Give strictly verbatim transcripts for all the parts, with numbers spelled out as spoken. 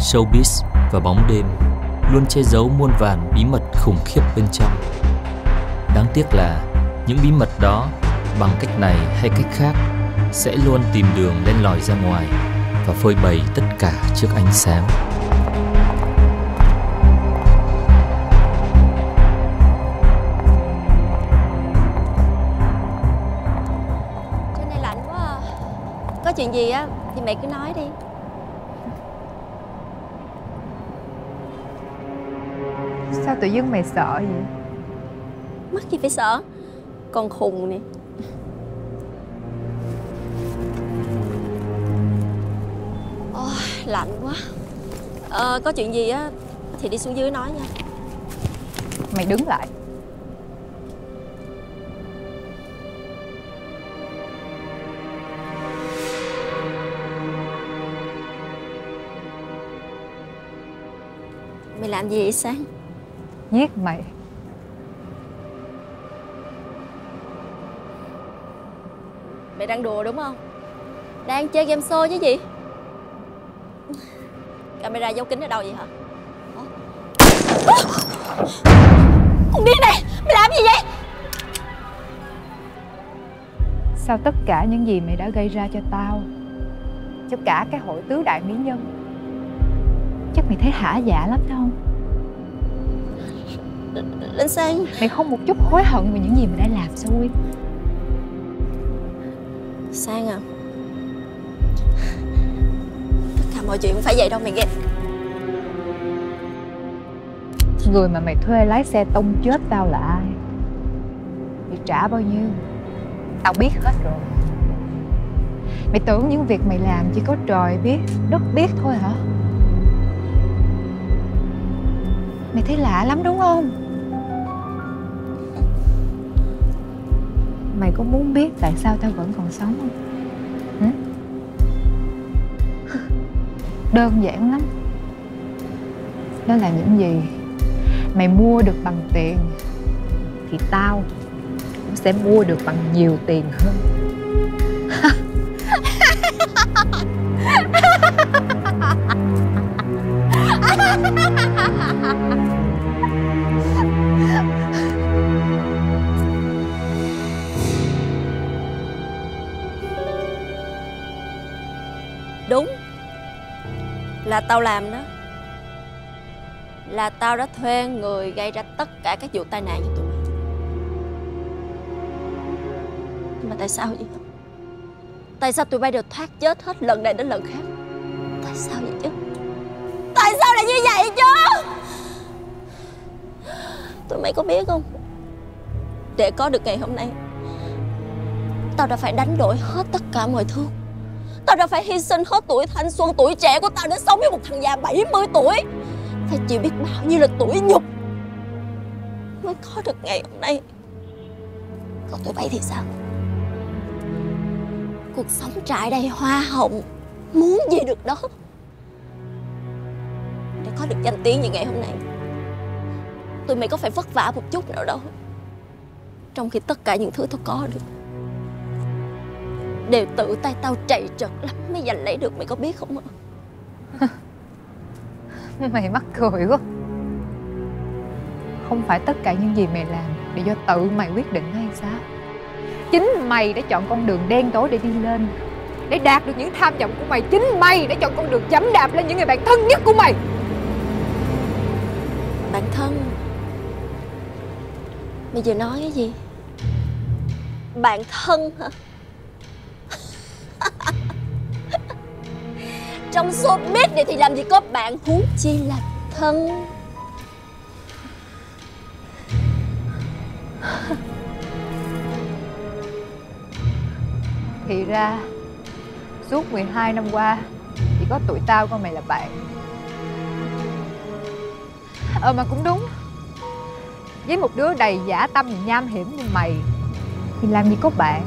Showbiz và bóng đêm luôn che giấu muôn vàn bí mật khủng khiếp bên trong. Đáng tiếc là những bí mật đó bằng cách này hay cách khác sẽ luôn tìm đường lên lòi ra ngoài và phơi bày tất cả trước ánh sáng. Trên này lạnh quá à. Có chuyện gì á thì mẹ cứ nói đi. Sao tự dưng mày sợ vậy? Mắc gì phải sợ. Con khùng nè. Ôi, lạnh quá. Ờ, có chuyện gì á thì đi xuống dưới nói nha. Mày đứng lại. Mày làm gì vậy Sang? Giết mày. Mày đang đùa đúng không? Đang chơi game show chứ gì? Camera giấu kính ở đâu vậy hả? Con điên này! Mày làm gì vậy? Sao tất cả những gì mày đã gây ra cho tao, cho cả cái hội tứ đại mỹ nhân, chắc mày thấy hả dạ lắm phải không? Linh Sang, mày không một chút hối hận về những gì mày đã làm sao Quyên? Sang à, tất cả mọi chuyện không phải vậy đâu mày ghét. Người mà mày thuê lái xe tông chết tao là ai? Mày trả bao nhiêu? Tao biết hết rồi. Mày tưởng những việc mày làm chỉ có trời biết, đất biết thôi hả? Mày thấy lạ lắm đúng không? Mày có muốn biết tại sao tao vẫn còn sống không? Hả? Đơn giản lắm. Đó là những gì mày mua được bằng tiền thì tao cũng sẽ mua được bằng nhiều tiền hơn. Đúng là tao làm đó. Là tao đã thuê người gây ra tất cả các vụ tai nạn cho tụi mày. Nhưng mà tại sao vậy? Tại sao tụi bay đều thoát chết hết lần này đến lần khác? Tại sao vậy chứ? Tại sao lại như vậy chứ? Tụi mày có biết không? Để có được ngày hôm nay, tao đã phải đánh đổi hết tất cả mọi thứ. Tao đã phải hy sinh hết tuổi thanh xuân, tuổi trẻ của tao để sống với một thằng già bảy mươi tuổi. Phải chịu biết bao nhiêu là tủi nhục mới có được ngày hôm nay. Còn tụi bay thì sao? Cuộc sống trải đầy hoa hồng, muốn gì được đó. Để có được danh tiếng như ngày hôm nay, tụi mày có phải vất vả một chút nào đâu. Trong khi tất cả những thứ tao có được đều tự tay tao trầy trật lắm mới giành lấy được, mày có biết không ạ? Mày mắc cười quá. Không phải tất cả những gì mày làm đều do tự mày quyết định hay sao? Chính mày đã chọn con đường đen tối để đi lên, để đạt được những tham vọng của mày. Chính mày đã chọn con đường dẫm đạp lên những người bạn thân nhất của mày. Bạn thân? Mày vừa nói cái gì? Bạn thân hả? Trong showbiz này thì làm gì có bạn, huống chi là thân. Thì ra suốt mười hai năm qua chỉ có tụi tao coi mày là bạn. Ờ mà cũng đúng. Với một đứa đầy dã tâm nham hiểm như mày thì làm gì có bạn.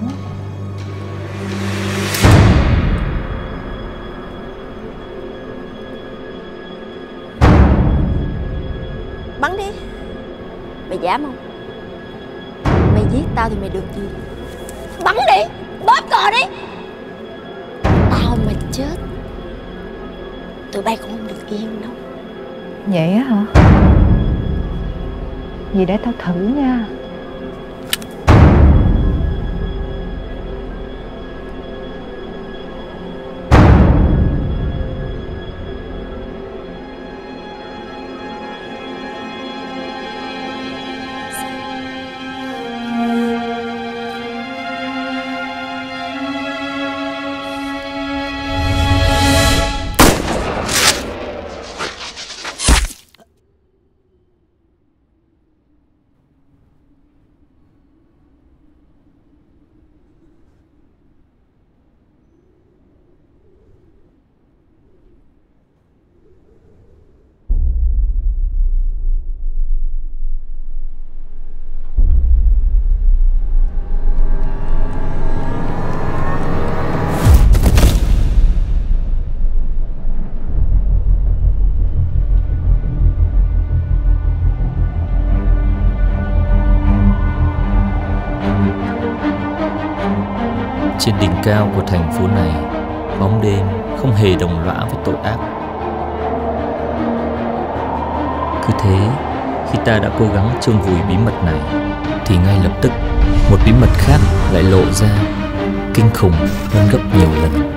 Bắn đi. Mày dám không? Mày giết tao thì mày được gì? Bắn đi. Bóp cò đi. Tao mà chết, tụi bay cũng không được yên đâu. Vậy á hả? Vậy để tao thử nha. Trên đỉnh cao của thành phố này, bóng đêm không hề đồng lõa với tội ác. Cứ thế, khi ta đã cố gắng chôn vùi bí mật này, thì ngay lập tức một bí mật khác lại lộ ra, kinh khủng hơn gấp nhiều lần.